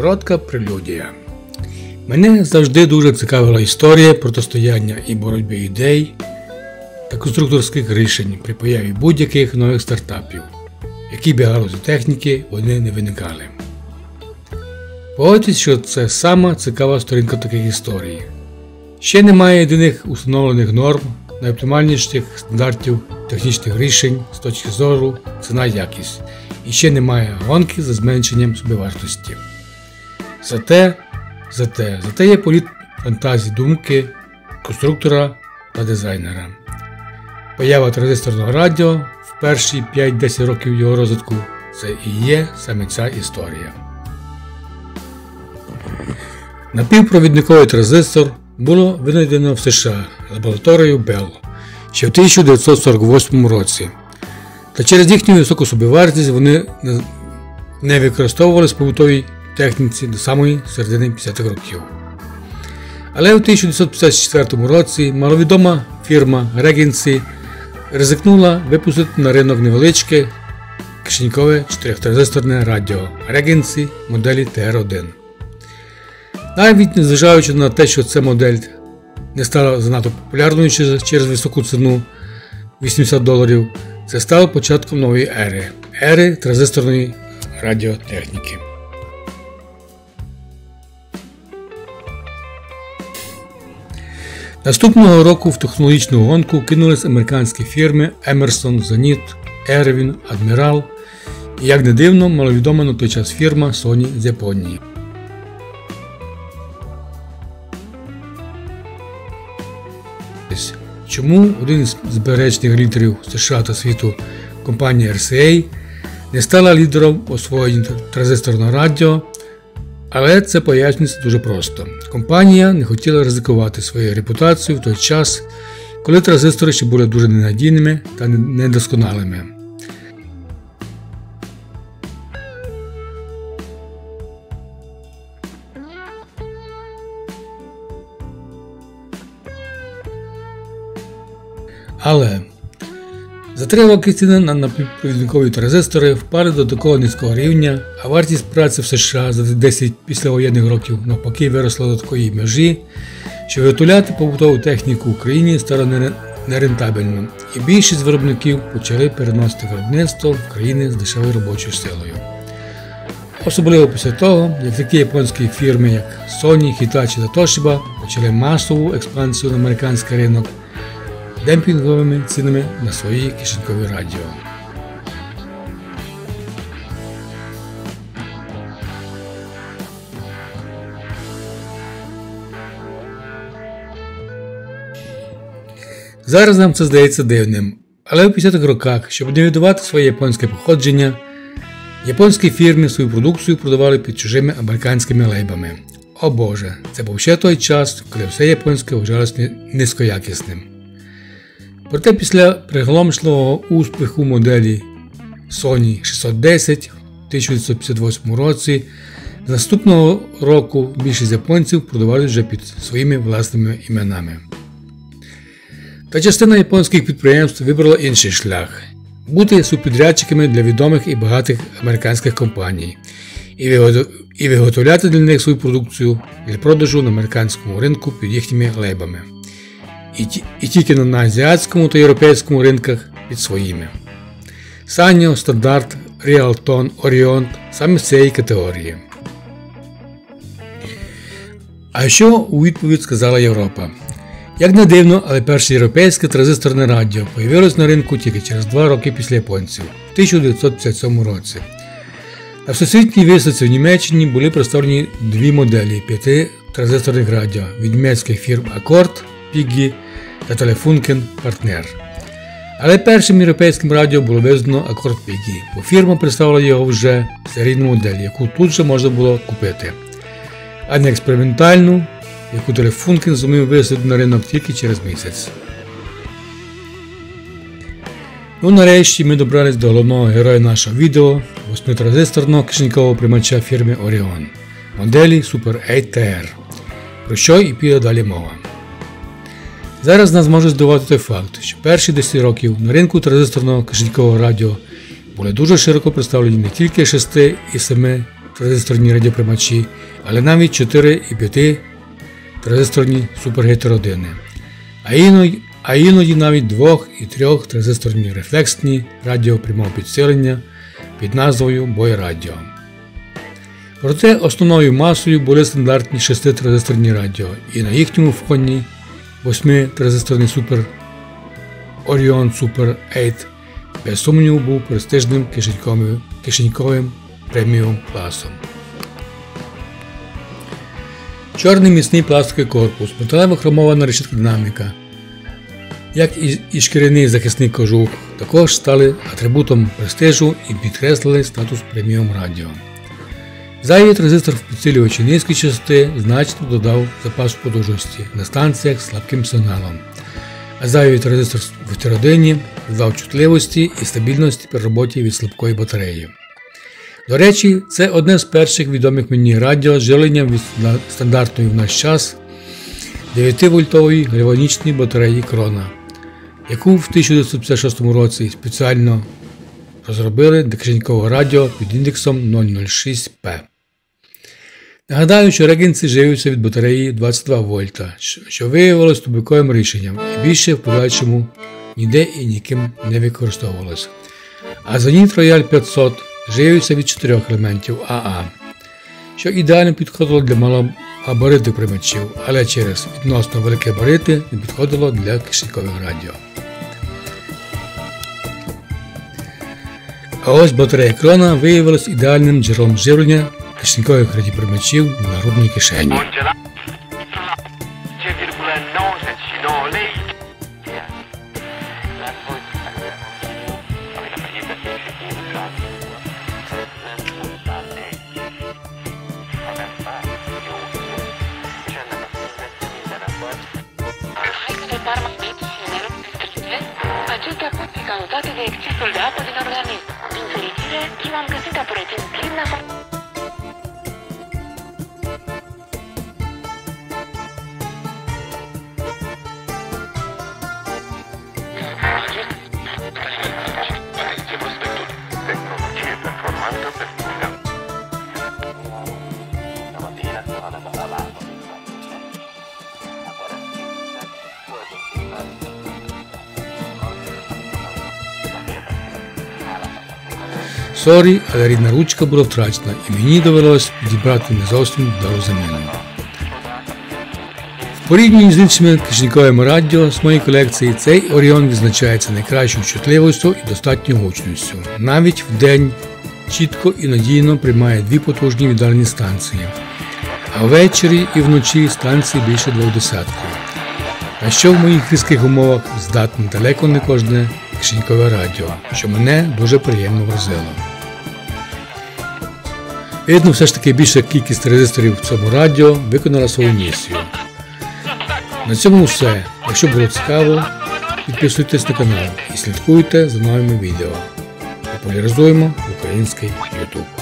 Коротка прелюдія. Мене завжди дуже цікавила історія протистояння і боротьби ідей та конструкторських рішень при появі будь-яких нових стартапів, які б галузі техніки вони не виникали. Погодьтесь, що це сама цікава сторінка таких історій. Ще немає єдиних установлених норм, найоптимальніших стандартів технічних рішень з точки зору ціна-якість. І ще немає гонки за зменшенням собівартості. Зате є політ фантазії думки конструктора та дизайнера. Поява транзисторного радіо в перші 5-10 років його розвитку – це і є саме ця історія. Напівпровідниковий транзистор було винайдено в США лабораторією Bell ще в 1948 році. Та через їхню високу собівартість вони не використовувалися в побутовій техніці до самої середини 50-х років. Але у 1954 році маловідома фірма Regency ризикнула випустити на ринок невеличке кишенькове 4-транзисторне радіо Regency моделі TR-1. Навіть незважаючи на те, що ця модель не стала занадто популярною через високу ціну $80, це стало початком нової ери транзисторної радіотехніки. Наступного року в технологічну гонку кинулись американські фірми Emerson, Zenith, Erwin, Admiral і, як не дивно, маловідома на той час фірма Sony з Японії. Чому один з беречних лідерів США та світу, компанія RCA, не стала лідером у освоєнні транзисторного радіо, але це пояснюється дуже просто. Компанія не хотіла ризикувати своєю репутацією в той час, коли транзистори ще були дуже ненадійними та недосконалими. Але за 3 роки ціни на напівпровідникові транзистори впали до такого низького рівня, а вартість праці в США за 10 післявоєнних років навпаки виросла до такої межі, що виготовляти побутову техніку в Україні стало нерентабельно, і більшість виробників почали переносити виробництво в країни з дешевою робочою силою. Особливо після того, як такі японські фірми, як Sony, Hitachi та Toshiba почали масову експансію на американський ринок демпінговими цінами на свої кишенькові радіо. Зараз нам це здається дивним, але у 50-х роках, щоб не видавати своє японське походження, японські фірми свою продукцію продавали під чужими американськими лейбами. О Боже, це був ще той час, коли все японське вважалося низькоякісним. Проте після приголомшливого успіху моделі Sony 610 в 1958 році, з наступного року більшість японців продавали вже під своїми власними іменами. Та частина японських підприємств вибрала інший шлях – бути субпідрядчиками для відомих і багатих американських компаній і виготовляти для них свою продукцію для продажу на американському ринку під їхніми лейбами. І тільки на азіатському та європейському ринках під своїми. Sanyo, Standard, Realton, Orion саме з цієї категорії. А що у відповідь сказала Європа? Як не дивно, але перше європейське транзисторне радіо появилось на ринку тільки через 2 роки після японців, в 1957 році. На всесвітній виставці в Німеччині були представлені 2 моделі 5 транзисторних радіо від німецьких фірм Accord, Piggy та Telefunken Partner. Але першим європейським радіо було визнано Accord Piggy, бо фірма представила його вже в серійну модель, яку тут же можна було купити, а не експериментальну, яку Telefunken зумів висадити на ринок тільки через місяць. Нарешті ми добрались до головного героя нашого відео – 8-транзисторного кишенькового приймача фірми Orion, моделі Super 8TR, про що і піде далі мова. Зараз нас може здивувати той факт, що перші 10 років на ринку транзисторного кишенькового радіо були дуже широко представлені не тільки 6 і 7 транзисторні радіоприймачі, але навіть 4 і 5 транзисторні супергетеродини, а іноді навіть 2 і 3 транзисторні рефлексні радіопрямого підсилення під назвою Бойрадіо. Проте основною масою були стандартні 6-транзисторні радіо, і на їхньому фоні 8-транзисторний Super Orion Super 8 без сумніву був престижним кишеньковим преміум класом. Чорний міцний пластиковий корпус, металева хромована решітка динаміка, як і шкіряний захисний кожух, також стали атрибутом престижу і підкреслили статус преміум радіо. Зайвий транзистор в підсилювачі низької частоти значно додав запасу потужності на станціях з слабким сигналом, а зайвий транзистор в гетеродині додав чутливості і стабільності при роботі від слабкої батареї. До речі, це одне з перших відомих мені радіо з живленням від стандартної в наш час 9-вольтової гальванічної батареї Крона, яку в 1956 році спеціально розробили для кишенькового радіо під індексом 006P. Нагадаю, що регенці живився від батареї 22 вольта, що виявилось тупиковим рішенням і більше в подальшому ніде і ніким не використовувалося. А Zenith Royal 500 живився від 4 елементів АА, що ідеально підходило для малогабаритних приймачів, але через відносно великі габарити не підходило для кишенькових радіо. А ось батарея Крона виявилась ідеальним джерелом живлення кишенькових радіоприймачів на грудній кишені. Acestea pot fi cauzate de excesul de apă din organism. Din fericire, eu am găsit apărățin plin la Сорі, але рідна ручка була втрачена і мені довелося підібрати не зовсім вдалу заміну. В порівнянні з іншими кишеньковими радіо з моєї колекції, цей Orion відзначається найкращою чутливістю і достатньою гучністю. Навіть вдень чітко і надійно приймає 2 потужні віддалені станції, а ввечері і вночі станції більше 20. А що в моїх різких умовах здатне далеко не кожне кишенькове радіо, що мене дуже приємно вразило. Видно, все ж таки більша кількість транзисторів в цьому радіо виконала свою місію. На цьому все. Якщо було цікаво, підписуйтесь на канал і слідкуйте за новими відео. Популяризуємо український YouTube.